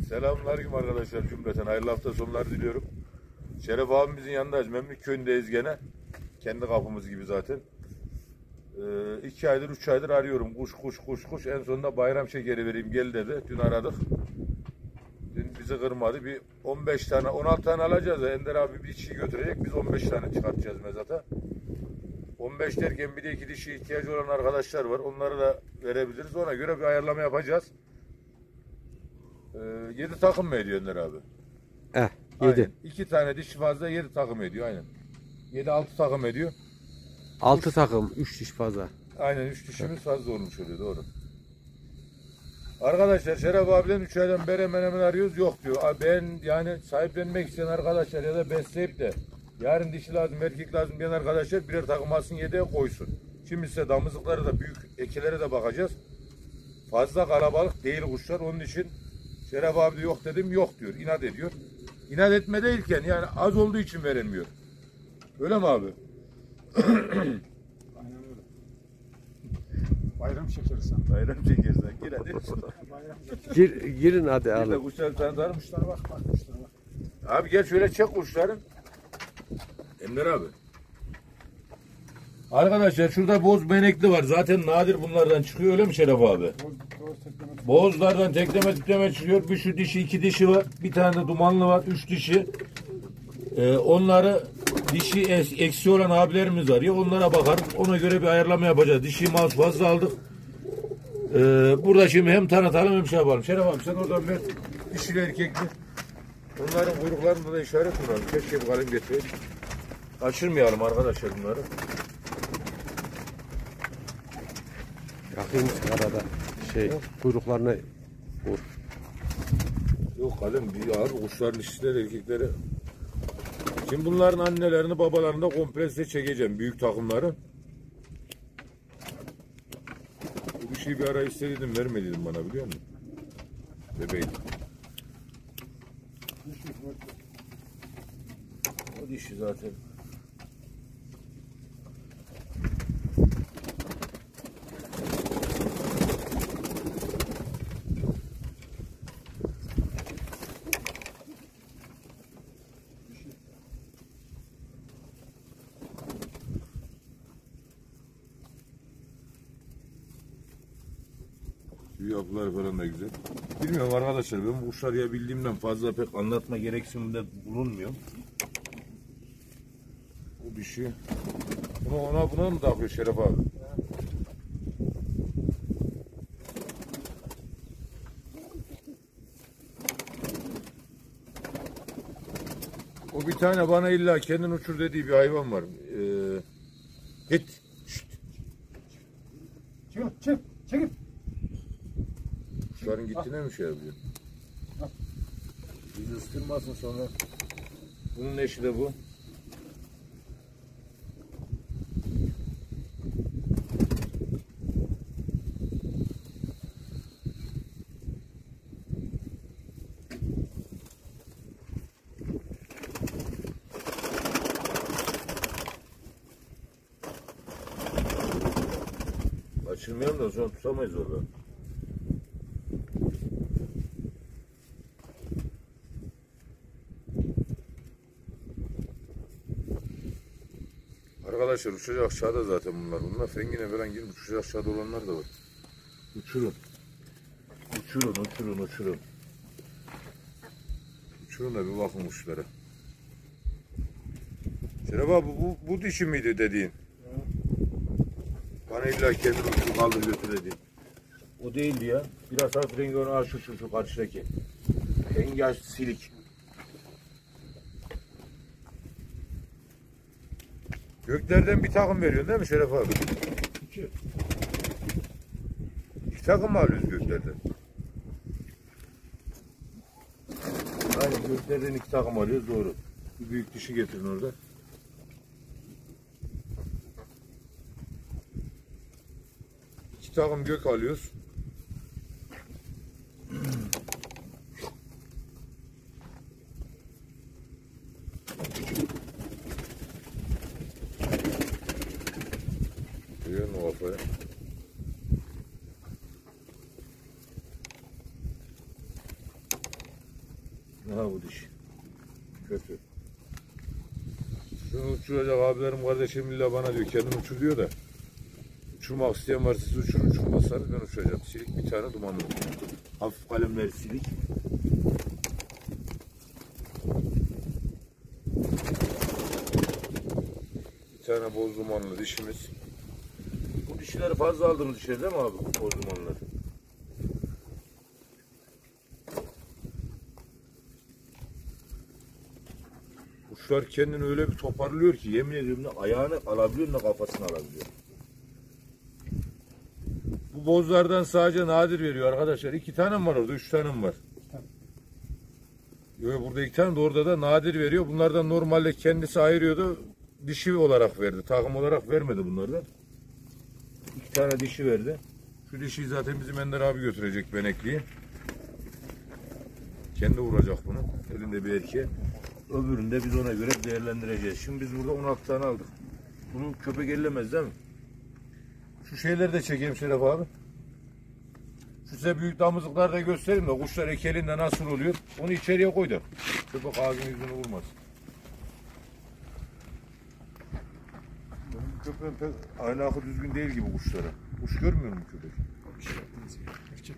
Selamünaleyküm arkadaşlar, cümleten hayırlı hafta sonları diliyorum. Şeref abimizin yanındayız. Memlük köyündeyiz gene. Kendi kapımız gibi zaten. 2 aydır 3 aydır arıyorum. Kuş. En sonunda bayram şekeri vereyim gel dedi. Dün aradık. Dün bizi kırmadı. Bir 15 tane 16 tane alacağız. Ender abi bir dişi götürecek. Biz 15 tane çıkartacağız mezata. 15 derken bir de 2 dişi ihtiyacı olan arkadaşlar var. Onları da verebiliriz. Ona göre bir ayarlama yapacağız. 7 takım mı ediyor Ender abi? 7. 2 tane dişi fazla 7 takım ediyor aynen. 7-6 takım ediyor. 6 takım, 3 diş fazla. Aynen 3 dişimiz fazla olmuş oluyor, doğru. Arkadaşlar Şeref abiden 3 aydan beri hemen arıyoruz, yok diyor. Ben yani sahiplenmek isteyen arkadaşlar ya da besleyip de yarın dişi lazım erkek lazım diyen arkadaşlar birer takım alsın, yedeğe koysun. Şimdi size damızlıkları da büyük ekilere de bakacağız. Fazla kalabalık değil kuşlar, onun için Şeref abi de yok dedim, yok diyor, inat ediyor. İnat etme değilken yani az olduğu için veremiyor. Öyle mi abi? Aynen öyle. Bayram şekeri sen. Bayram çekersen gir hadi. Bayram şekeri. Girin hadi Bir de alın. kuşları tanıtalım. Kuşlara bak kuşlara bak. Abi gel şöyle çek kuşların. Emre abi. Arkadaşlar şurada boz benekli var. Zaten nadir bunlardan çıkıyor, öyle mi Şeref abi? Doğru tekleme. Bozlardan tekleme çıkıyor. Bir şu dişi, 2 dişi var. Bir tane de dumanlı var. 3 dişi. Onları dişi eksi olan abilerimiz var ya, onlara bakar. Ona göre bir ayarlama yapacağız. Dişi mouse fazla aldık. Burada şimdi hem tanıtalım hem şey yapalım. Şeref abi sen oradan ver. Dişili erkekli. Onların kuyruklarında da işaret var. Keşke bir kalem getireyim. Kaçırmayalım arkadaşlar bunları. Yakayım arada. Kuyruklarına vur. Yok kalem bir abi, kuşların dişileri erkekleri. Şimdi bunların annelerini babalarını da komple size çekeceğim. Büyük takımları. Bu bir şey bir ara istedim, vermedin bana, biliyor musun? Bebeğim. O dişi zaten. Yapılar falan da güzel. Bilmiyorum arkadaşlar, ben bu kuşları ya bildiğimden fazla pek anlatma gereksinimde bulunmuyor. Bu dişi. Buna mı takıyor Şeref abi? O bir tane bana illa kendin uçur dediği bir hayvan var. Git. Çekil. Kuşların gittiğine mi şey yapıyor? Bizi ıstırmasın sonra. Bunun eşi de bu. Kaçırmayalım da sonra tutamayız orada. Arkadaşlar uçacak aşağıda zaten bunlar. Bunlar fengine falan girip uçacak aşağıda olanlar da var. Uçurun. Uçurun da bir bakın uçlara. Şeref abi bu dişi miydi dediğin? Bana illa kendini uçur kaldır götür dediğin. O değildi ya. Biraz hafif rengi onu şu karşıdaki. Rengi silik. Göklerden bir takım veriyorsun değil mi Şeref abi? 2 takım mı alıyoruz göklerden? Aynen, göklerden 2 takım alıyoruz, doğru. Bir büyük dişi getirin orada. İki takım gök alıyoruz. Görüyor musun o kafayı? kötü. Şunu uçuracak abilerim, kardeşim illa bana diyor, kendin uçur diyor da. Uçurmak isteyen varsa siz uçurun, uçurmazsanız ben uçuracağım. Silik bir tane dumanlı. Hafif kalemleri silik. Bir tane boz dumanlı dişimiz. Bu dişileri fazla aldınız dışarı değil mi abi? Boz dumanlar. Kuşlar kendini öyle bir toparlıyor ki yemin ediyorum ne ayağını alabiliyor ne kafasını alabiliyor. Bu bozlardan sadece nadir veriyor arkadaşlar. 2 tane mi var orada? 3 tane mi var? Yok, burada 2 tane de orada da nadir veriyor. Bunlardan normalde kendisi ayırıyordu. Dişi olarak verdi. Takım olarak vermedi bunlardan. 2 tane dişi verdi. Şu dişiyi zaten bizim Ender abi götürecek benekliği. Kendi vuracak bunu. Elinde bir erkeğe. Öbürünü de biz ona göre değerlendireceğiz. Şimdi biz burada 16 tane aldık. Bunu köpek ellemez değil mi? Şu şeyleri de çekeyim Şeref abi. Şu size büyük damızlıkları da göstereyim de kuşlar ekelinde nasıl oluyor. Onu içeriye koy da. Köpek ağzını yüzünü vurmaz. Benim köpeğim pek ahlakı düzgün değil gibi kuşlara. Kuş görmüyor mu köpek? Erkek.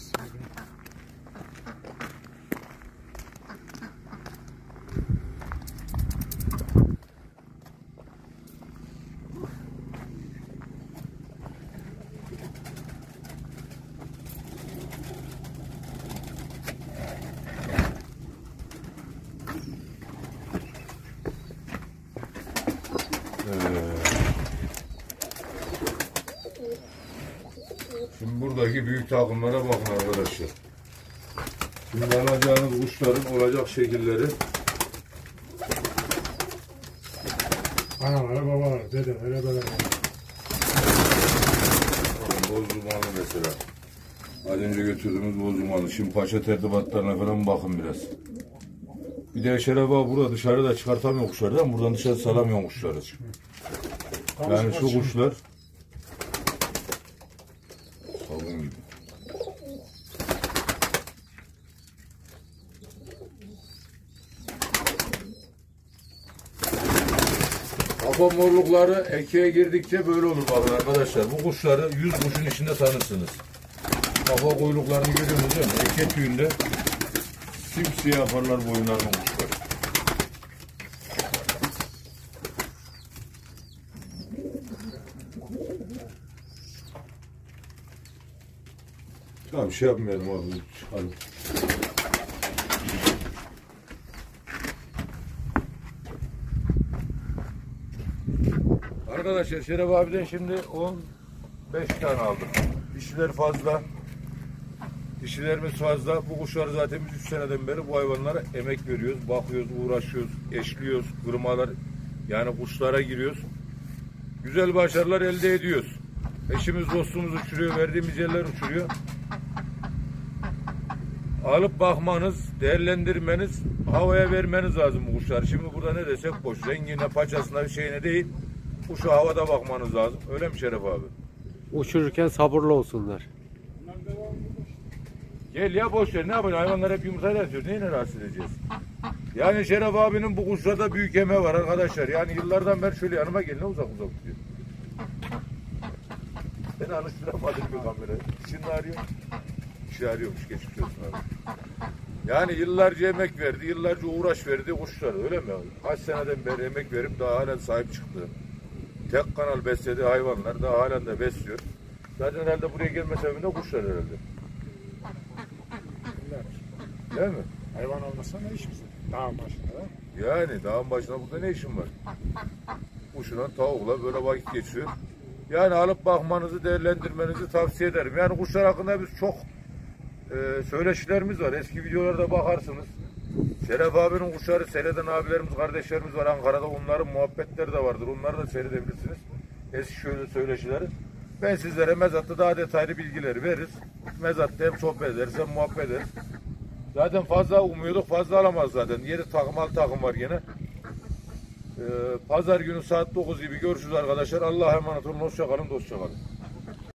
Şimdi buradaki büyük takımlara bakın arkadaşlar. Şimdi alacağınız kuşların olacak şekilleri. Analara, babalara, dedelere, bedelere. Boz dumanı mesela. Az önce götürdüğümüz boz dumanı. Şimdi paşa tertibatlarına falan bakın biraz. Bir de Şeref abi burada dışarıda çıkartamıyor kuşlardan. Buradan dışarı salamıyor kuşları. Yani şu kuşlar sabun gibi. Kafa morlukları ekeğe girdikçe böyle olur bakın arkadaşlar. Bu kuşları 100 kuşun içinde tanırsınız. Kafa kuyruklarını görüyorsunuz değil mi? Eke tüyünde simsiyah yaparlar boyunlarını kuşlar. Tamam şey yapmayalım abi. Hadi. Arkadaşlar Şeref abiden şimdi 15 tane aldık. Dişiler fazla. Dişilerimiz fazla. Bu kuşları zaten biz 3 seneden beri bu hayvanlara emek veriyoruz. Bakıyoruz, uğraşıyoruz, eşliyoruz, kırmalar. Yani kuşlara giriyoruz. Güzel başarılar elde ediyoruz. Eşimiz dostumuz uçuruyor, verdiğimiz yerler uçuruyor. Alıp bakmanız, değerlendirmeniz, havaya vermeniz lazım bu kuşlar. Şimdi burada ne desek boş. Rengine, paçasına, bir şeyine değil. Kuşu havada bakmanız lazım. Öyle mi Şeref abi? Uçururken sabırlı olsunlar. Gel ya boş ver. Ne yapacağız? Hayvanlar hep yumurta yatıyor. Neyine rahatsız edeceğiz? Yani Şeref abinin bu kuşlarda büyük emeği var arkadaşlar. Yani yıllardan beri şöyle yanıma gel. Ne uzak uzak tutuyor. Beni alıştıramadım bir kamerayı. Şimdi arıyor. İşi arıyormuş. Geçmiş olsun abi. Yani yıllarca emek verdi. Yıllarca uğraş verdi kuşlar. Öyle mi abi? Kaç seneden beri emek verip daha halen sahip çıktı. Tek kanal beslediği hayvanlar daha halen de besliyor. Zaten herhalde buraya gelme sebebi de kuşlar herhalde. Değil mi? Hayvan olmasa ne iş bize? Dağın başında. Yani dağın başına burada ne işin var? Kuşla tavukla böyle vakit geçiyor. Yani alıp bakmanızı, değerlendirmenizi tavsiye ederim. Yani kuşlar hakkında biz çok söyleşilerimiz var. Eski videolarda bakarsınız. Şeref abinin kuşları seyreden abilerimiz, kardeşlerimiz var Ankara'da. Onların muhabbetleri de vardır. Onları da seyredebilirsiniz. Eski şöyle söyleşileri. Ben sizlere mezatta daha detaylı bilgileri veririz. Mezatta hem sohbet ederiz hem muhabbet ederiz. Zaten fazla umuyorduk. Fazla alamaz zaten. 7 takım 6 takım var gene. Pazar günü saat 9 gibi görüşürüz arkadaşlar. Allah'a emanet olun. Hoşça kalın, dostça kalın.